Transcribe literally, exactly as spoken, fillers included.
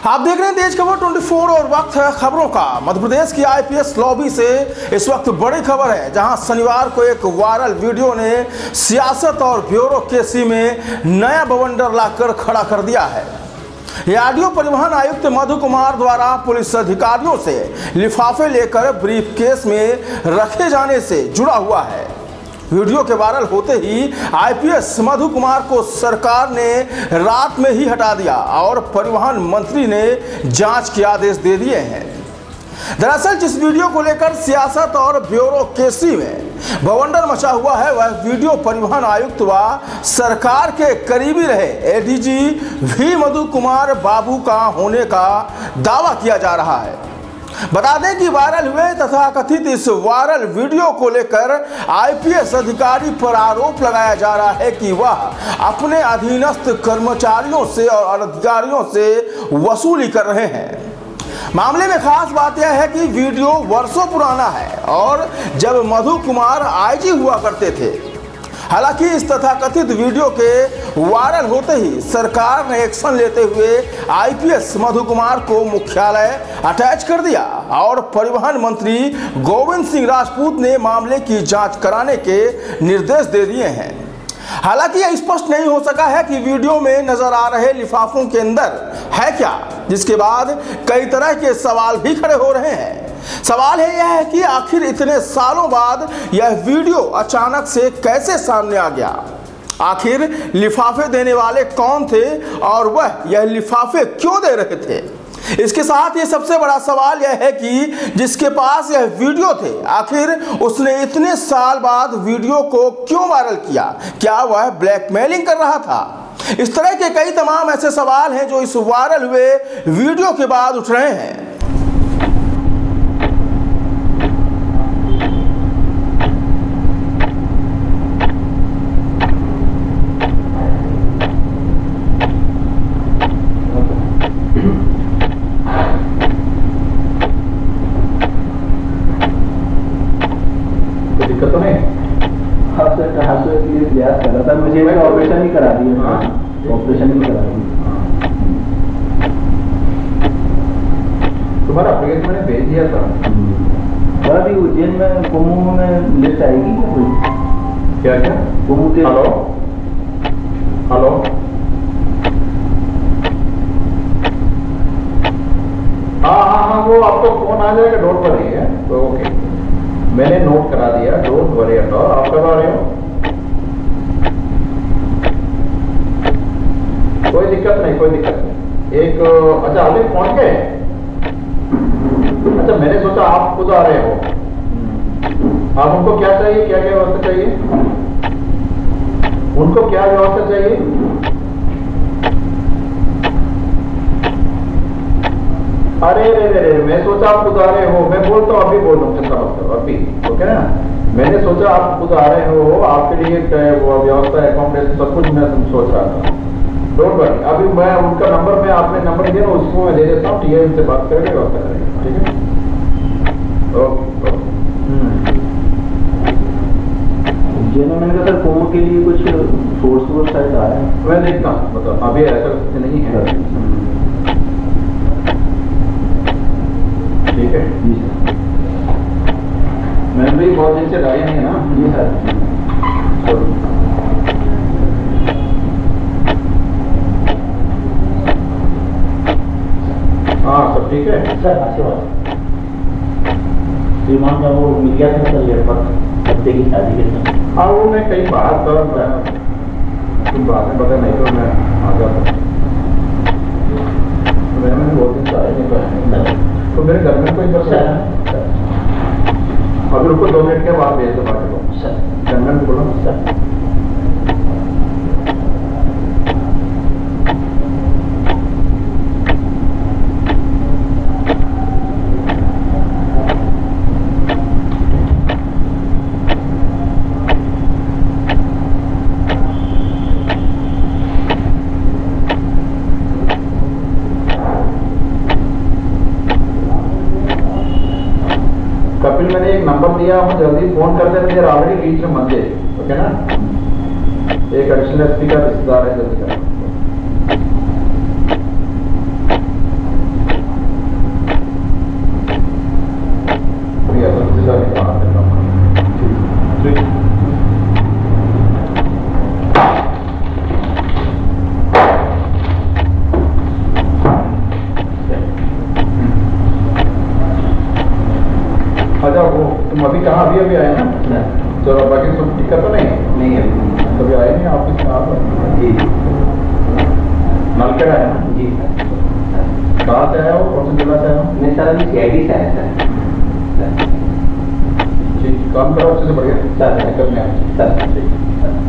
आप देख रहे हैं तेज खबर चौबीस और वक्त है खबरों का। मध्य प्रदेश की आईपीएस लॉबी से इस वक्त बड़ी खबर है, जहां शनिवार को एक वायरल वीडियो ने सियासत और ब्यूरोक्रेसी में नया बवंडर लाकर खड़ा कर दिया है। यह ऑडियो परिवहन आयुक्त मधु कुमार द्वारा पुलिस अधिकारियों से लिफाफे लेकर ब्रीफकेस में रखे जाने से जुड़ा हुआ है। वीडियो के वायरल होते ही आईपीएस मधु कुमार को सरकार ने रात में ही हटा दिया और परिवहन मंत्री ने जांच के आदेश दे दिए हैं। दरअसल जिस वीडियो को लेकर सियासत और ब्यूरोक्रेसी में बवंडर मचा हुआ है, वह वीडियो परिवहन आयुक्त व सरकार के करीबी रहे एडीजी वी मधु कुमार बाबू का होने का दावा किया जा रहा है। बता दें कि वायरल हुए तथा कथित इस वायरल वीडियो को लेकर आईपीएस अधिकारी पर आरोप लगाया जा रहा है कि वह अपने अधीनस्थ कर्मचारियों से और अधिकारियों से वसूली कर रहे हैं। मामले में खास बात यह है कि वीडियो वर्षों पुराना है और जब मधु कुमार आईजी हुआ करते थे। हालांकि इस तथाकथित वीडियो के वायरल होते ही सरकार ने एक्शन लेते हुए आईपीएस मधु कुमार को मुख्यालय अटैच कर दिया और परिवहन मंत्री गोविंद सिंह राजपूत ने मामले की जांच कराने के निर्देश दे दिए हैं। हालांकि यह स्पष्ट नहीं हो सका है कि वीडियो में नजर आ रहे लिफाफों के अंदर है क्या, जिसके बाद कई तरह के सवाल भी खड़े हो रहे हैं। सवाल है यह है कि आखिर इतने सालों बाद यह वीडियो अचानक से कैसे सामने आ गया। आखिर लिफाफे देने वाले कौन थे और वह यह लिफाफे क्यों दे रहे थे। इसके साथ ये सबसे बड़ा सवाल यह है कि जिसके पास यह वीडियो थे, आखिर उसने इतने साल बाद वीडियो को क्यों वायरल किया। क्या वह ब्लैकमेलिंग कर रहा था। इस तरह के कई तमाम ऐसे सवाल हैं जो इस वायरल हुए वीडियो के बाद उठ रहे हैं। दिक्कत तो नहीं? हाँ सर, कहाँ से ये प्रयास कर रहा था, मुझे मैं ऑपरेशन ही करा दिया। ऑपरेशन ही करा दिया। तुम्हारा एप्लीकेशन मैंने भेज दिया था। और अभी उज्जैन में कुंभ में लिस्ट आएगी क्या कोई? क्या क्या? कुंभ के। हेलो हेलो हाँ हाँ हाँ वो आपको फोन आ जाएगा, डोंट वरी है तो ओके, मैंने नोट करा दिया, डोंट वरी एट ऑल। आप कब आ रहे हो? कोई दिक्कत नहीं, कोई दिक्कत नहीं। एक अच्छा अभी पहुंच गए? अच्छा मैंने सोचा आप खुद आ रहे हो। आप उनको क्या चाहिए, क्या क्या व्यवस्था चाहिए? उनको क्या व्यवस्था चाहिए? अरे रे रे रे मैं सोचा आप खुद आ रहे हो। मैं बोलता हूँ, अभी बोल रहा हूँ, चिंता मत करो अभी, ओके ना। मैंने सोचा आप खुद आ रहे हो, आपके लिए व्यवस्था एकोमोडेशन सब कुछ मैं सोच रहा था। डोंट वरी, अभी मैं उनका नंबर में आपने नंबर दिया ना, उसको मैं दे देता हूँ, ठीक है, उनसे बात करके व्यवस्था करेंगे, ठीक है। Okay okay. मैंने कहा सर कुंभ के लिए कुछ फोर्स वोर्स शायद आया है, मैं देखता हूँ, बताओ अभी ऐसा नहीं है। ठीक है जी सर। मैम भी बहुत दिन से गाड़ी नहीं है ना? जी सर। हाँ सब ठीक है सर। आशीर्वाद श्रीमान का वो मिल गया था सर लगभग हफ्ते की शादी के समय। हाँ वो मैं कई बार कर तुम बात में पता नहीं तो मैं आ जाता। मैंने बहुत दिन से आए नहीं तो मेरे घर में कोई बस है। अभी रुको दो मिनट के बाद भेज दो बाकी को सर। घर में बोलो सर। कपिल मैंने एक नंबर दिया हूँ, जल्दी फोन कर देना, मुझे ऑलरेडी रीच में मंदिर, ओके ना। एक एडिशनल एसपी का रिश्तेदार है, जल्दी कर। जी सर बाहर करता हूँ। ठीक अच्छा, वो तुम अभी कहाँ अभी अभी आए ना? चलो बाकी सब दिक्कत तो नहीं नहीं है कभी आए नहीं ऑफिस में? आप जी नलखेड़ा है ना? जी कहाँ से आया हो, कौन से जिला से आया हो? मैं सर अभी सी आई डी से आया सर। ठीक, काम करो अच्छे से, बढ़िया सर दिक्कत नहीं आए। सर